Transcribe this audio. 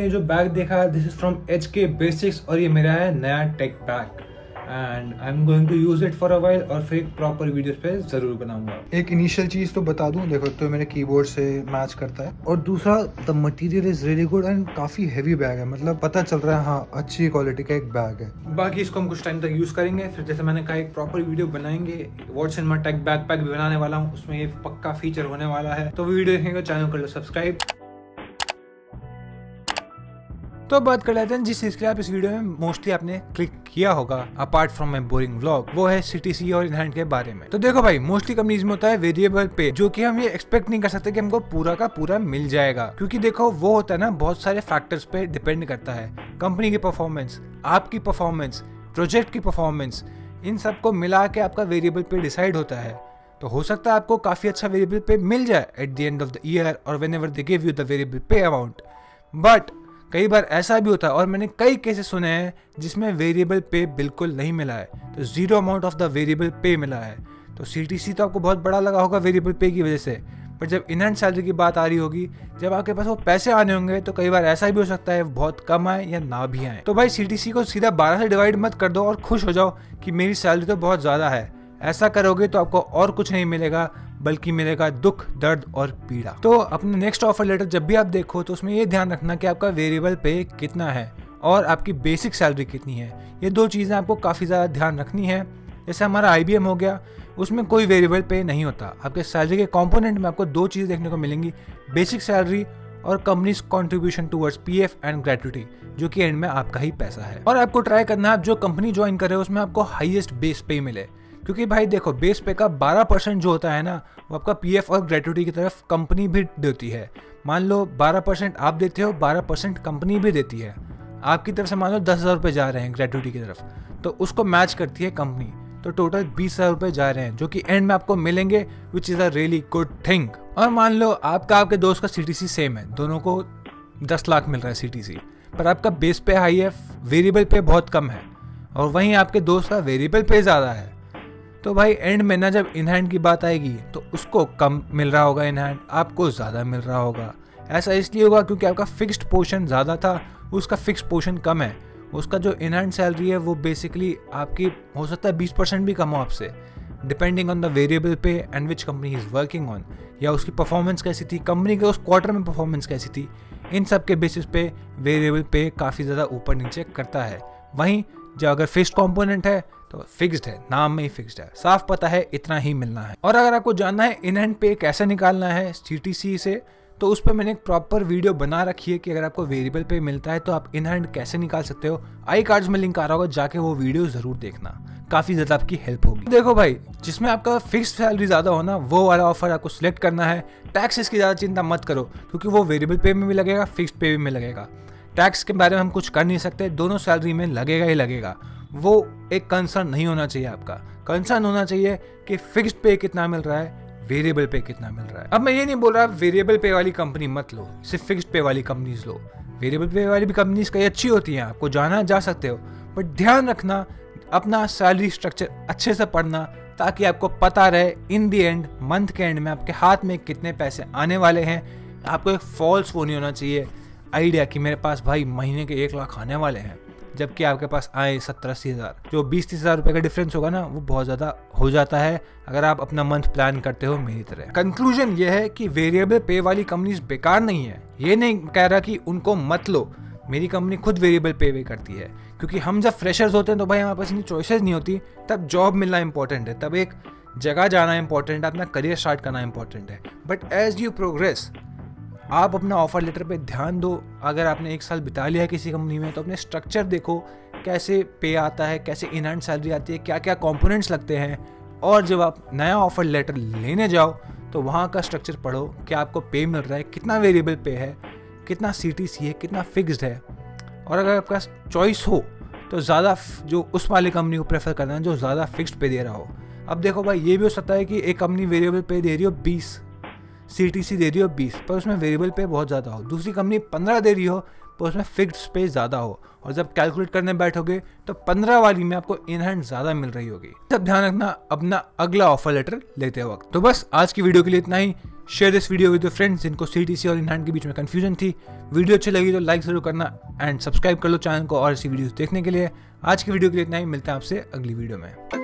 ये जो बैग देखा है, this is from HK Basics और ये मेरा है नया tech bag and I am going to use it for a while और फिर प्रॉपर वीडियोस पे जरूर बनाऊंगा। एक इनिशियल चीज तो बता दूं, देखो तो मेरे कीबोर्ड से मैच करता है और दूसरा the material is really good and काफी हैवी बैग है, मतलब पता चल रहा है हाँ अच्छी क्वालिटी का एक बैग है। बाकी इसको हम कुछ टाइम तक यूज करेंगे, फिर जैसे मैंने कहा एक प्रॉपर वीडियो बनाएंगे। What's in my tech backpack भी बनाने वाला हूँ, उसमें ये पक्का फीचर होने वाला है, तो वीडियो देखेंगे चैनल कर लो सब्सक्राइब। तो बात कर लेते हैं जिस चीज के लिए आप इस वीडियो में मोस्टली आपने क्लिक किया होगा apart from my boring vlog, वो है CTC और इन हैंड के बारे में। तो देखो भाई, मोस्टली कंपनीज में होता है वेरिएबल पे, जो कि हम ये एक्सपेक्ट नहीं कर सकते कि हमको पूरा का पूरा मिल जाएगा, क्योंकि देखो वो होता है ना बहुत सारे फैक्टर्स पे डिपेंड करता है। कंपनी की परफॉर्मेंस, आपकी परफॉर्मेंस, प्रोजेक्ट की परफॉर्मेंस, इन सबको मिला के आपका वेरिएबल पे डिसाइड होता है। तो हो सकता है आपको काफी अच्छा वेरिएबल पे मिल जाए at the end of the year और whenever they give you the variable pay amount, but कई बार ऐसा भी होता है और मैंने कई केसेस सुने हैं जिसमें वेरिएबल पे बिल्कुल नहीं मिला है, तो zero amount of the variable pay मिला है। तो CTC तो आपको बहुत बड़ा लगा होगा वेरिएबल पे की वजह से, पर जब इन हैंड सैलरी की बात आ रही होगी, जब आपके पास वो पैसे आने होंगे, तो कई बार ऐसा भी हो सकता है बहुत कम आए या ना भी आए। तो भाई CTC को सीधा 12 से डिवाइड मत कर दो और खुश हो जाओ कि मेरी सैलरी तो बहुत ज्यादा है। ऐसा करोगे तो आपको और कुछ नहीं मिलेगा, बल्कि मिलेगा दुख, दर्द और पीड़ा। तो अपने नेक्स्ट ऑफर लेटर जब भी आप देखो तो उसमें ये ध्यान रखना कि आपका वेरिएबल पे कितना है और आपकी बेसिक सैलरी कितनी है। ये दो चीज़ें आपको काफ़ी ज़्यादा ध्यान रखनी है। जैसे हमारा IBM हो गया, उसमें कोई वेरिएबल पे नहीं होता। आपके सैलरी के कंपोनेंट में आपको दो चीज़ देखने को मिलेंगी, बेसिक सैलरी और companies contribution towards PF and gratuity, जो कि एंड में आपका ही पैसा है। और आपको ट्राई करना है आप जो कंपनी ज्वाइन कर रहे हो उसमें आपको हाईएस्ट बेस पे मिले, क्योंकि भाई देखो बेस पे का 12% जो होता है ना, वो आपका PF और ग्रेट्युटी की तरफ कंपनी भी देती है। मान लो 12% आप देते हो, 12% कंपनी भी देती है। आपकी तरफ से मान लो 10,000 रुपये जा रहे हैं ग्रेट्युटी की तरफ, तो उसको मैच करती है कंपनी, तो टोटल 20,000 रुपये जा रहे हैं, जो कि एंड में आपको मिलेंगे, which is a really good thing. और मान लो आपके दोस्त का CTC सेम है, दोनों को 10 लाख मिल रहा है CTC, पर आपका बेस पे हाई है, वेरिएबल पे बहुत कम है, और वहीं आपके दोस्त का वेरिएबल पे ज़्यादा है। तो भाई एंड में ना जब इन हैंड की बात आएगी तो उसको कम मिल रहा होगा इन हैंड, आपको ज़्यादा मिल रहा होगा। ऐसा इसलिए होगा क्योंकि आपका फिक्स्ड पोर्शन ज़्यादा था, उसका फिक्स्ड पोर्शन कम है। उसका जो इन हैंड सैलरी है वो बेसिकली आपकी हो सकता है 20% भी कम हो आपसे, depending on the variable pay and which company is working on, या उसकी परफॉर्मेंस कैसी थी, कंपनी के उस क्वार्टर में परफॉर्मेंस कैसी थी, इन सब के बेसिस पे वेरिएबल पे काफ़ी ज़्यादा ऊपर नीचे करता है। वहीं जो अगर फिक्स्ड कंपोनेंट है तो फिक्स्ड है, नाम में ही फिक्स्ड है, साफ पता है इतना ही मिलना है। और अगर आपको जानना है इन हैंड पे कैसे निकालना है CTC से, तो उस पर मैंने एक प्रॉपर वीडियो बना रखी है कि अगर आपको वेरिएबल पे मिलता है तो आप इन हैंड कैसे निकाल सकते हो। आई कार्ड्स में लिंक आ रहा होगा, जाके वो वीडियो जरूर देखना, काफी ज्यादा आपकी हेल्प होगी। देखो भाई, जिसमें आपका फिक्स्ड सैलरी ज्यादा हो ना, वो वाला ऑफर आपको सिलेक्ट करना है। टैक्सेस की ज्यादा चिंता मत करो, क्योंकि वो वेरिएबल पे में भी लगेगा, फिक्स्ड पे में लगेगा। टैक्स के बारे में हम कुछ कर नहीं सकते, दोनों सैलरी में लगेगा ही लगेगा। वो एक कंसर्न नहीं होना चाहिए आपका, कंसर्न होना चाहिए कि फिक्स्ड पे कितना मिल रहा है, वेरिएबल पे कितना मिल रहा है। अब मैं ये नहीं बोल रहा वेरिएबल पे वाली कंपनी मत लो, सिर्फ फिक्स्ड पे वाली कंपनीज लो। वेरिएबल पे वाली भी कंपनीज कई अच्छी होती हैं, आपको जाना जा सकते हो, बट ध्यान रखना अपना सैलरी स्ट्रक्चर अच्छे से पढ़ना, ताकि आपको पता रहे इन दी एंड, मंथ के एंड में आपके हाथ में कितने पैसे आने वाले हैं। आपको एक फॉल्स वो नहीं होना चाहिए आइडिया कि मेरे पास भाई महीने के 1 लाख आने वाले हैं, जबकि आपके पास आए 70-80 हज़ार। जो 20-30 हज़ार रुपये का डिफरेंस होगा ना, वो बहुत ज़्यादा हो जाता है अगर आप अपना मंथ प्लान करते हो मेरी तरह। कंक्लूजन ये है कि वेरिएबल पे वाली कंपनीज बेकार नहीं है, ये नहीं कह रहा कि उनको मत लो। मेरी कंपनी खुद वेरिएबल पे करती है, क्योंकि हम जब फ्रेशर्स होते हैं तो भाई हमारे पास इतनी चॉइसेस नहीं होती, तब जॉब मिलना इंपॉर्टेंट है, तब एक जगह जाना इंपॉर्टेंट है, अपना करियर स्टार्ट करना इंपॉर्टेंट है। बट एज यू प्रोग्रेस, आप अपना ऑफर लेटर पे ध्यान दो। अगर आपने 1 साल बिता लिया है किसी कंपनी में, तो अपने स्ट्रक्चर देखो, कैसे पे आता है, कैसे इन हैंड सैलरी आती है, क्या क्या कंपोनेंट्स लगते हैं। और जब आप नया ऑफर लेटर लेने जाओ तो वहाँ का स्ट्रक्चर पढ़ो, क्या आपको पे मिल रहा है, कितना वेरिएबल पे है, कितना CTC है, कितना फिक्स्ड है। और अगर आपका चॉइस हो तो ज़्यादा जो उस वाली कंपनी को प्रेफर करना है जो ज़्यादा फिक्स्ड पे दे रहा हो। अब देखो भाई, ये भी हो सकता है कि एक कंपनी वेरिएबल पे दे रही हो 20, CTC दे रही हो 20, पर उसमें वेरिएबल पे बहुत ज़्यादा हो। दूसरी कंपनी 15 दे रही हो, पर उसमें फिक्स्ड पे ज़्यादा हो। और जब कैलकुलेट करने बैठोगे तो 15 वाली में आपको इन हैंड ज़्यादा मिल रही होगी। तब ध्यान रखना अपना अगला ऑफर लेटर लेते वक्त। तो बस आज की वीडियो के लिए इतना ही। Share this video with your friends जिनको CTC और इन हैंड के बीच में कंफ्यूजन थी। वीडियो अच्छी लगी तो लाइक जरूर करना एंड सब्सक्राइब कर लो चैनल को और ऐसी वीडियोस देखने के लिए। आज की वीडियो के लिए इतना ही, मिलते हैं आपसे अगली वीडियो में।